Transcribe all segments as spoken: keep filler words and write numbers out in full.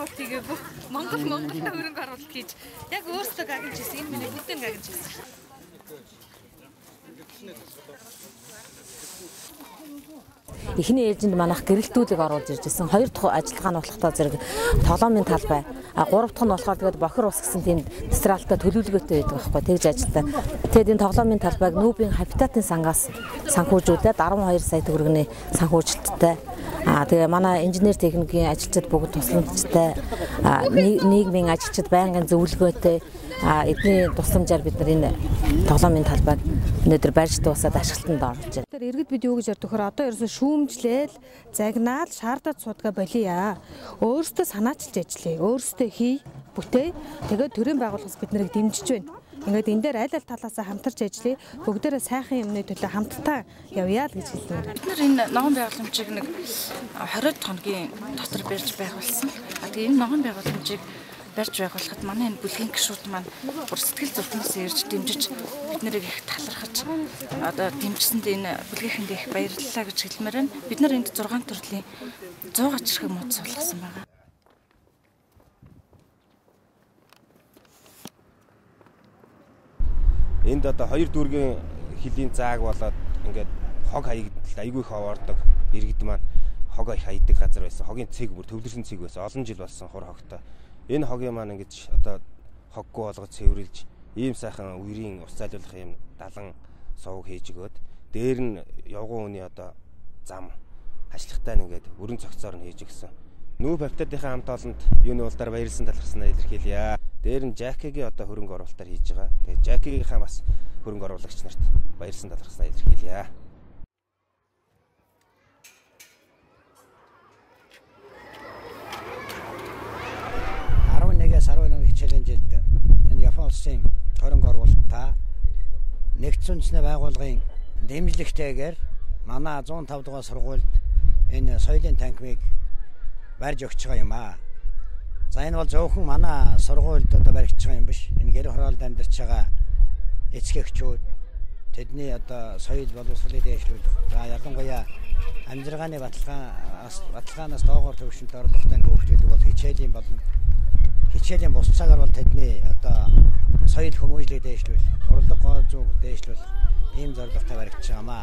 оруулалт хийгээ бүх Монгол Монголда хөрөнгө оруулалт хийж яг өөрсдөө гагнаж ирсэн. Энэ миний бүтээн гагнаж ирсэн. Эхний ээлжинд манайх гэрэлтүүлэг оруулж ирж байсан. Хоёр дахь ажиллагаа нь болохдоо зэрэг тоглоомын талбай. А гурав дахь нь болохоор тэгээд бохир ус гэсэн тийм дистралтай төлөвлөгөөтэй байдаг байхгүй тэгж ажилтаа. Тэгээд энэ тоглоомын талбайг нүүбийн хабитатын сангаас санхүүжүүлээд арван хоёр сая төгрөгийн санхүүжилттэй. А тэгээ манай инженер техникийн ажилчид бүгд тусламжтай, нийгмийн ажилчид байнгын зөвлөгөөтэй эдний тусламжаар бид нар энэ тоглоомын талбайг өнөөдөр барьж дуусаад ашиглалтанд оруулж байна. Тэр иргэд бид юу гэж ярьдаг хөр одоо ерөөсөө шүүмжлээл, загнаал, шаардаад суудгаа болиё. Өөрсдөө санаачилж ажиллая. Өөрсдөө хий, бүтээ. Тэгээд төрийн байгууллагаас бид нарыг дэмжиж байна. Ингээд энэ дээр аль аль талаасаа хамтарч ажиллая. Бүгдээрээ сайхан юмны төлөө хамтдаа явъя л гэж хэлсэн. Бид нар энэ ногоон байгууламжийг нэг хориод хоногийн дотор барьж байгуулсан. А тэгээ энэ ногоон байгууламжийг барьж байгуулахад манай энэ бүлгийн гишүүд маань бүр сэтгэл зүрхнээс ирж дэмжиж бид нарыг их талархаж одоо дэмжсэнд энэ бүлгийнхэнд их баярлалаа гэж хэлмээр байна. Бид нар энд зургаан төрлийн сто гач хэрэг мод суулгасан байна. Энд одоо хоёр дүүргийн хилийн зааг болоод ингээд хог хаягдтал айгүй их овоордог иргэд маань хог хаядаг газар байсан. Хогийн цэг бүр төвлөрсөн цэг байсан. Олон жил болсон хур хогтой. Энэ хогийн маань ингэж одоо хоггүй болгож цэвэрлж ийм сайхан үерийн ус зайлуулах юм далан сувг хийж өгөөд дээр нь явган үний одоо зам хашлахтай нэгээд өрн цогцоор нь хийж өгсөн. Нүүб хавтадынхаа хамт олонд юуны улдаар баярлсан талархснаа илэрхийлье. Дээр нь Жакигийн одоо хөрөнгө оруулалтаар хийж байгаа. Тэгээд Жакигийнхаа бас хөрөнгө оруулагч нарт баярлсан талархснаа илэрхийлье. арван нэгээс арван нэг хичээлийн жилд энэ Япон улсын хөрөнгө оруулалтаа нэгдсэн үндэсний байгууллагын дэмжлэгтэйгээр манай зуун тав дугаар сургуульд энэ соёлын танхимыг барьж өгч байгаа юм аа. За энэ бол зөвхөн манай сургуульд одоо баригдаж байгаа юм биш. Энэ гэр хороолд амьдарч байгаа эцэгчүүд тэдний одоо соёл боловсролыг дээшлүүлэх. За ялангуяа амжиргааны баталгаанаас баталгаанаас доогоор төвшөлт орлоготой хүүхдүүд бол хичээлийн болон хичээлийн бус цагаар бол тэдний одоо соёл хүмүүжлийг дээшлүүлэх, урлаг гоо зүг дээшлүүлэх ийм зорилготой баригдаж байгаа юм аа.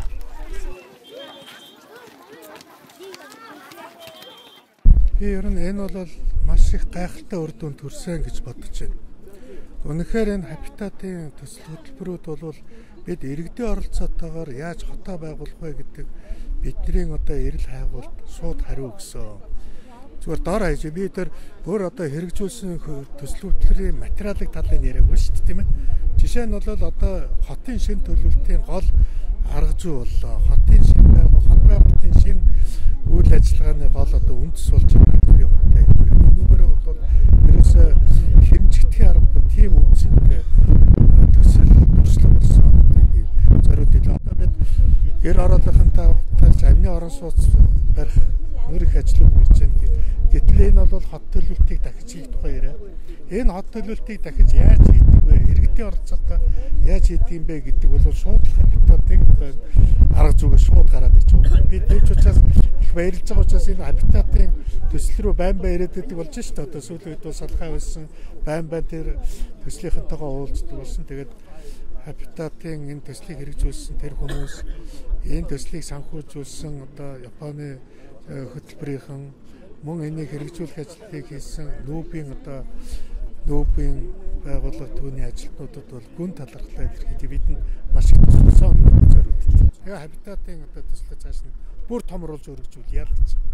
Би ер нь энэ бол маш их гайхалтай үр дүн төрсөн гэж бодож байна. Үнэхээр энэ хабитатын төсөл хөтөлбөрүүд бол бид иргэдийн оролцоотойгоор яаж хотоо байгуулах вэ гэдэг бидний одоо эрэл хайгуулт шууд хариу өгсөн. Зүгээр дор хаяж би тэр өөр одоо хэрэгжүүлсэн төсөл хөтөлбөрийн материалын талын яриаггүй шүү дээ тийм ээ. Жишээ нь бол одоо хотын шин төлөвлөлтийн гол арга зүй боллоо. Хотын шин байгуул, хот байгуулалтын шин үйл ажиллагааны гол одоо үндэс болж байгаа би бодтой. Энүүгээр бол ерөөсөө хэмжигдэхин аргагүй тийм үндэстэй төсөл туршлага болсон. Би зориуд илүү одоо бид гэр ороолохынтай талж амны орон сууц барих нөрөх ажил хийж байна. Гэтэл энэ бол хот төлөвлөлтийг дахиж хийх тухай яриа. Энэ хот төлөвлөлтийг дахиж яаж хийдэг вэ? Иргэдийн оролцоотой яаж хийдэг юм бэ гэдэг бол шууд хабитатын арга зүгээ шууд гараад ирж байгаа. Би дэж учраас их баярлж байгаа учраас энэ хабитатын төсөл рүү байн байн ирээд идэг болж шүү дээ. Одоо сүүлийн үед бас салхай байсан байн байн тэр төслийнхэнтэйгээ уулздаг болсон. Тэгээд хабитатын энэ төслийг хэрэгжүүлсэн тэр хүмүүс энэ төслийг санхүүжүүлсэн одоо Японы хөтөлбөрийнхэн мөн энийг хэрэгжүүлэх ажлыг хийсэн нүүбийн одоо нүүбийн байгууллага түүний ажилтнуудад бол гүн талархлаа илэрхийлж бидэнд маш их тусалсан зориулт. Тэгээ хабитатын одоо төслөө цааш нь бүр томруулж өргөжүүлъя л гэж.